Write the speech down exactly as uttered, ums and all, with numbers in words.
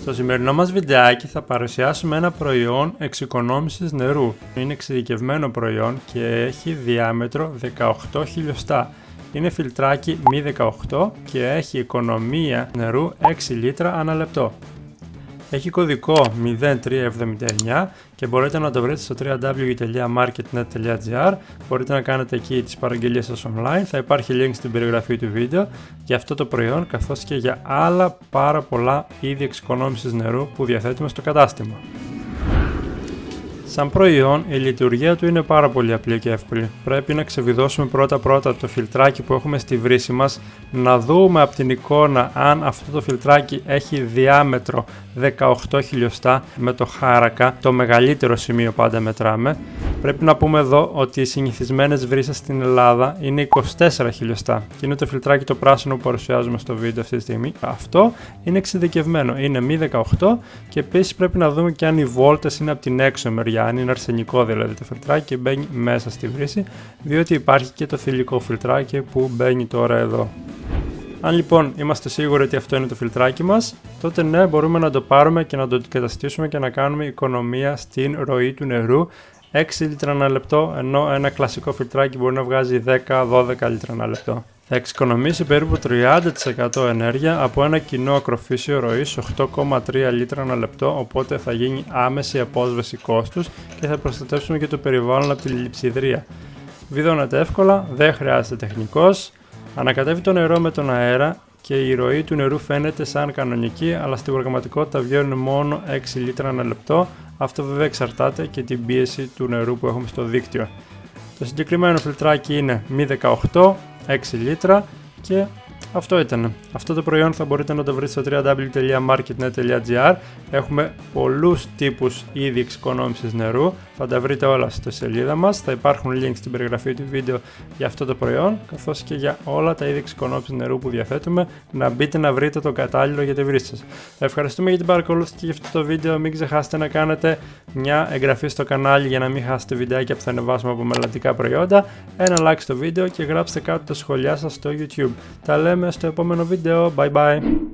Στο σημερινό μας βιντεάκι θα παρουσιάσουμε ένα προϊόν εξοικονόμησης νερού. Είναι εξειδικευμένο προϊόν και έχει διάμετρο δεκαοκτώ χιλιοστά. Είναι φιλτράκι μη δεκαοκτώ και έχει οικονομία νερού έξι λίτρα ανά λεπτό. Έχει κωδικό μηδέν τρία εβδομήντα εννιά και μπορείτε να το βρείτε στο double-u double-u double-u τελεία marketnet τελεία gr. Μπορείτε να κάνετε εκεί τις παραγγελίες σας online. Θα υπάρχει link στην περιγραφή του βίντεο για αυτό το προϊόν καθώς και για άλλα πάρα πολλά είδη εξοικονόμησης νερού που διαθέτουμε στο κατάστημα. Σαν προϊόν, η λειτουργία του είναι πάρα πολύ απλή και εύκολη. Πρέπει να ξεβιδώσουμε πρώτα πρώτα το φιλτράκι που έχουμε στη βρύση μας, να δούμε από την εικόνα αν αυτό το φιλτράκι έχει διάμετρο δεκαοκτώ χιλιοστά με το χάρακα, το μεγαλύτερο σημείο πάντα μετράμε. Πρέπει να πούμε εδώ ότι οι συνηθισμένες βρύσες στην Ελλάδα είναι είκοσι τέσσερα χιλιοστά και είναι το φιλτράκι το πράσινο που παρουσιάζουμε στο βίντεο αυτή τη στιγμή. Αυτό είναι εξειδικευμένο, είναι μη δεκαοκτώ και επίσης πρέπει να δούμε και αν οι βόλτες είναι από την έξω μεριά, αν είναι αρσενικό δηλαδή το φιλτράκι και μπαίνει μέσα στη βρύση, διότι υπάρχει και το θηλυκό φιλτράκι που μπαίνει τώρα εδώ. Αν λοιπόν είμαστε σίγουροι ότι αυτό είναι το φιλτράκι μας, τότε ναι, μπορούμε να το πάρουμε και να το αντικαταστήσουμε και να κάνουμε οικονομία στην ροή του νερού έξι λίτρα ανά λεπτό, ενώ ένα κλασικό φιλτράκι μπορεί να βγάζει δέκα με δώδεκα λίτρα ανά λεπτό. Θα εξοικονομήσει περίπου τριάντα τοις εκατό ενέργεια από ένα κοινό ακροφύσιο ροής οκτώ κόμμα τρία λίτρα ανά λεπτό, οπότε θα γίνει άμεση απόσβεση κόστους και θα προστατεύσουμε και το περιβάλλον από τη λειψιδρία. Βιδώνεται εύκολα, δεν χρειάζεται τεχνικός, ανακατεύει το νερό με τον αέρα και η ροή του νερού φαίνεται σαν κανονική, αλλά στην πραγματικότητα βγαίνουν μόνο έξι λίτρα ανά λεπτό. Αυτό βέβαια εξαρτάται και την πίεση του νερού που έχουμε στο δίκτυο. Το συγκεκριμένο φιλτράκι είναι μη δεκαοκτώ, έξι λίτρα και αυτό ήταν. Αυτό το προϊόν θα μπορείτε να το βρείτε στο double-u double-u double-u τελεία marketnet τελεία gr. Έχουμε πολλούς τύπους είδη εξοικονόμησης νερού. Θα τα βρείτε όλα στη σελίδα μας. Θα υπάρχουν links στην περιγραφή του βίντεο για αυτό το προϊόν, καθώς και για όλα τα είδη εξοικονόμησης νερού που διαθέτουμε. Να μπείτε να βρείτε το κατάλληλο για τη βρύση σας. Ευχαριστούμε για την παρακολούθηση και για αυτό το βίντεο. Μην ξεχάσετε να κάνετε μια εγγραφή στο κανάλι για να μην χάσετε βιντεάκια που θα ανεβάσουμε από μελλοντικά προϊόντα. Ένα like στο βίντεο και γράψτε κάτω τα σχόλιά σας στο YouTube. Τα λέμε στο επόμενο βίντεο. Bye bye!